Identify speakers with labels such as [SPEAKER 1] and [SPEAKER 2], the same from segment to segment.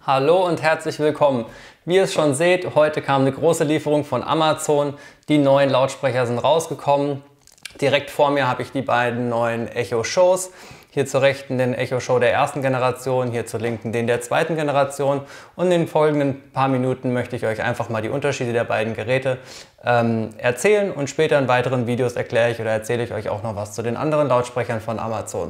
[SPEAKER 1] Hallo und herzlich willkommen. Wie ihr es schon seht, heute kam eine große Lieferung von Amazon. Die neuen Lautsprecher sind rausgekommen. Direkt vor mir habe ich die beiden neuen Echo Shows. Hier zur rechten den Echo Show der ersten Generation, hier zur linken den der zweiten Generation. Und in den folgenden paar Minuten möchte ich euch einfach mal die Unterschiede der beiden Geräte erzählen. Und später in weiteren Videos erkläre ich oder erzähle ich euch auch noch was zu den anderen Lautsprechern von Amazon.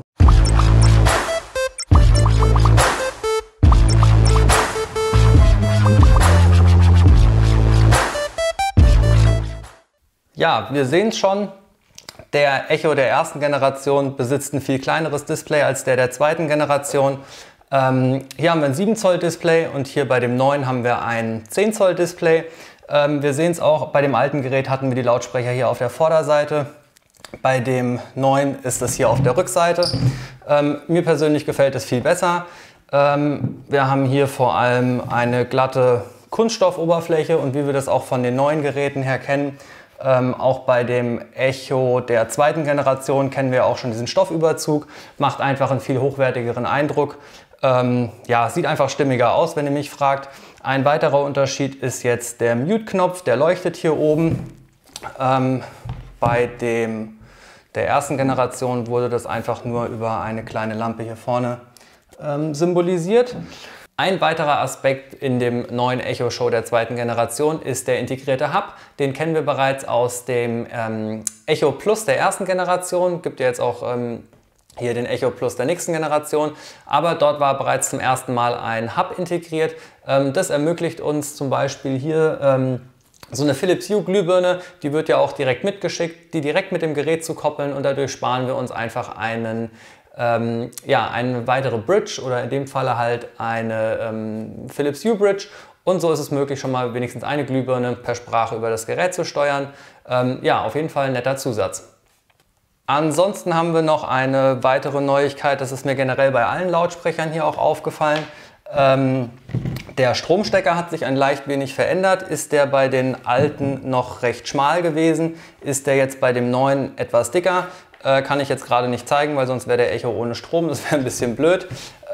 [SPEAKER 1] Ja, wir sehen es schon, der Echo der ersten Generation besitzt ein viel kleineres Display als der zweiten Generation. Hier haben wir ein 7 Zoll Display und hier bei dem neuen haben wir ein 10 Zoll Display. Wir sehen es auch, bei dem alten Gerät hatten wir die Lautsprecher hier auf der Vorderseite. Bei dem neuen ist das hier auf der Rückseite. Mir persönlich gefällt es viel besser. Wir haben hier vor allem eine glatte Kunststoffoberfläche und wie wir das auch von den neuen Geräten her kennen, auch bei dem Echo der zweiten Generation kennen wir auch schon diesen Stoffüberzug, macht einfach einen viel hochwertigeren Eindruck. Ja, sieht einfach stimmiger aus, wenn ihr mich fragt. Ein weiterer Unterschied ist jetzt der Mute-Knopf, der leuchtet hier oben. Bei der ersten Generation wurde das einfach nur über eine kleine Lampe hier vorne symbolisiert. Ein weiterer Aspekt in dem neuen Echo Show der zweiten Generation ist der integrierte Hub. Den kennen wir bereits aus dem Echo Plus der ersten Generation. Gibt ja jetzt auch hier den Echo Plus der nächsten Generation. Aber dort war bereits zum ersten Mal ein Hub integriert. Das ermöglicht uns zum Beispiel hier so eine Philips Hue Glühbirne, die wird ja auch direkt mitgeschickt, die direkt mit dem Gerät zu koppeln und dadurch sparen wir uns einfach eine weitere Bridge oder in dem Falle halt eine Philips Hue Bridge und so ist es möglich, schon mal wenigstens eine Glühbirne per Sprache über das Gerät zu steuern. Ja, auf jeden Fall ein netter Zusatz. Ansonsten haben wir noch eine weitere Neuigkeit, das ist mir generell bei allen Lautsprechern hier auch aufgefallen. Der Stromstecker hat sich ein leicht wenig verändert. Ist der bei den alten noch recht schmal gewesen, ist der jetzt bei dem neuen etwas dicker. Kann ich jetzt gerade nicht zeigen, weil sonst wäre der Echo ohne Strom, das wäre ein bisschen blöd.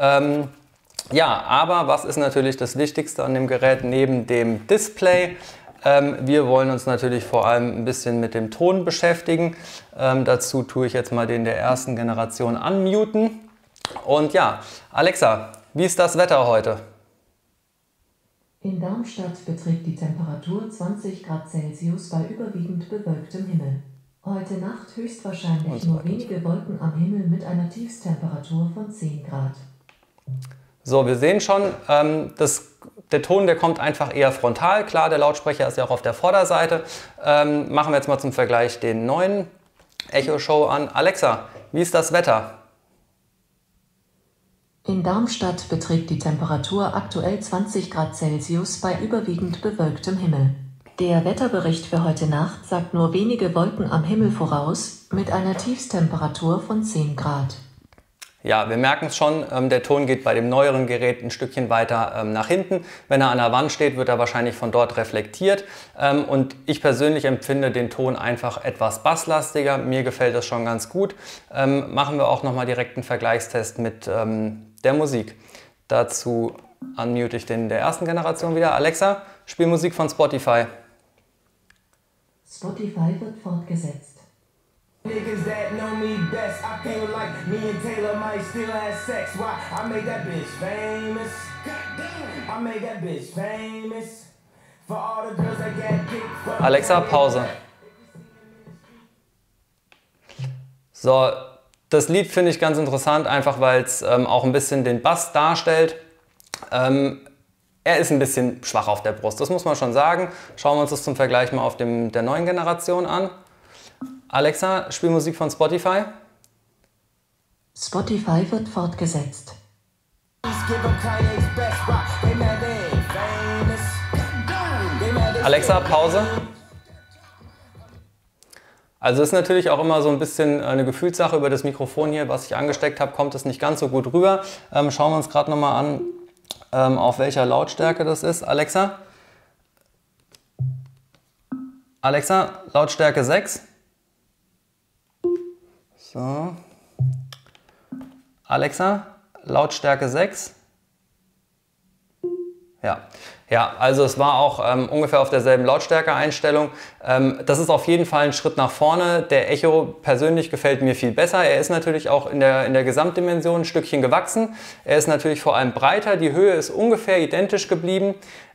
[SPEAKER 1] Ja, aber was ist natürlich das Wichtigste an dem Gerät neben dem Display? Wir wollen uns natürlich vor allem ein bisschen mit dem Ton beschäftigen. Dazu tue ich jetzt mal den der ersten Generation unmuten. Und ja, Alexa, wie ist das Wetter heute?
[SPEAKER 2] In Darmstadt beträgt die Temperatur 20 Grad Celsius bei überwiegend bewölktem Himmel. Heute Nacht höchstwahrscheinlich nur wenige Wolken am Himmel mit einer Tiefstemperatur von 10 Grad.
[SPEAKER 1] So, wir sehen schon, der Ton, der kommt einfach eher frontal. Klar, der Lautsprecher ist ja auch auf der Vorderseite. Machen wir jetzt mal zum Vergleich den neuen Echo Show an. Alexa, wie ist das Wetter?
[SPEAKER 2] In Darmstadt beträgt die Temperatur aktuell 20 Grad Celsius bei überwiegend bewölktem Himmel. Der Wetterbericht für heute Nacht sagt nur wenige Wolken am Himmel voraus, mit einer Tiefstemperatur von 10 Grad.
[SPEAKER 1] Ja, wir merken es schon, der Ton geht bei dem neueren Gerät ein Stückchen weiter nach hinten. Wenn er an der Wand steht, wird er wahrscheinlich von dort reflektiert. Und ich persönlich empfinde den Ton einfach etwas basslastiger. Mir gefällt das schon ganz gut. Machen wir auch nochmal direkt einen Vergleichstest mit der Musik. Dazu unmute ich den der ersten Generation wieder. Alexa, spiel Musik von Spotify.
[SPEAKER 2] Spotify wird fortgesetzt.
[SPEAKER 3] Niggas that know me best, I feel like me and Taylor might still have sex. Why? I made that bitch famous. I made that bitch famous. For all the girls that get dick.
[SPEAKER 1] Alexa, Pause. So, das Lied finde ich ganz interessant, einfach weil es auch ein bisschen den Bass darstellt. Er ist ein bisschen schwach auf der Brust, das muss man schon sagen. Schauen wir uns das zum Vergleich mal auf der neuen Generation an. Alexa, spiel Musik von Spotify.
[SPEAKER 2] Spotify wird fortgesetzt.
[SPEAKER 1] Alexa, Pause. Also ist natürlich auch immer so ein bisschen eine Gefühlssache über das Mikrofon hier, was ich angesteckt habe, kommt es nicht ganz so gut rüber. Schauen wir uns gerade nochmal an, auf welcher Lautstärke das ist. Alexa, Lautstärke 6. So. Alexa, Lautstärke 6. Ja, also es war auch ungefähr auf derselben Lautstärke-Einstellung. Das ist auf jeden Fall ein Schritt nach vorne. Der Echo persönlich gefällt mir viel besser. Er ist natürlich auch in der Gesamtdimension ein Stückchen gewachsen. Er ist natürlich vor allem breiter. Die Höhe ist ungefähr identisch geblieben.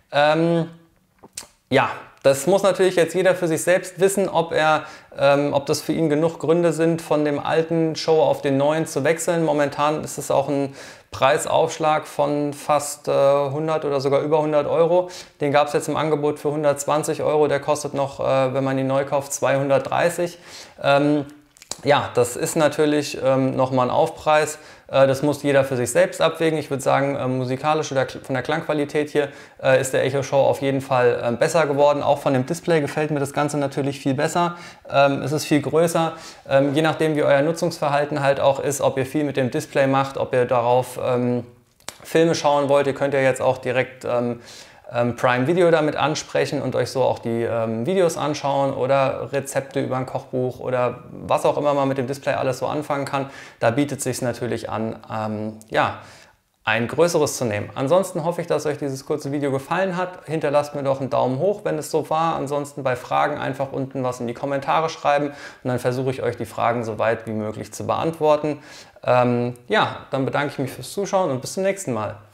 [SPEAKER 1] Ja, das muss natürlich jetzt jeder für sich selbst wissen, ob das für ihn genug Gründe sind, von dem alten Show auf den neuen zu wechseln. Momentan ist es auch ein Preisaufschlag von fast 100 oder sogar über 100 Euro. Den gab es jetzt im Angebot für 120 Euro. Der kostet noch, wenn man ihn neu kauft, 230. Ja, das ist natürlich nochmal ein Aufpreis. Das muss jeder für sich selbst abwägen. Ich würde sagen, musikalisch oder von der Klangqualität hier ist der Echo Show auf jeden Fall besser geworden. Auch von dem Display gefällt mir das Ganze natürlich viel besser. Es ist viel größer. Je nachdem, wie euer Nutzungsverhalten halt auch ist, ob ihr viel mit dem Display macht, ob ihr darauf Filme schauen wollt. Ihr könnt ja jetzt auch direkt Prime Video damit ansprechen und euch so auch die Videos anschauen oder Rezepte über ein Kochbuch oder was auch immer man mit dem Display alles so anfangen kann. Da bietet es sich natürlich an, ja, ein größeres zu nehmen. Ansonsten hoffe ich, dass euch dieses kurze Video gefallen hat. Hinterlasst mir doch einen Daumen hoch, wenn es so war. Ansonsten bei Fragen einfach unten was in die Kommentare schreiben und dann versuche ich euch die Fragen so weit wie möglich zu beantworten. Ja, dann bedanke ich mich fürs Zuschauen und bis zum nächsten Mal.